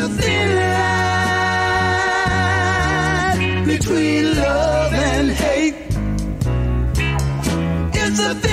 a thin line between love and hate. It's a thin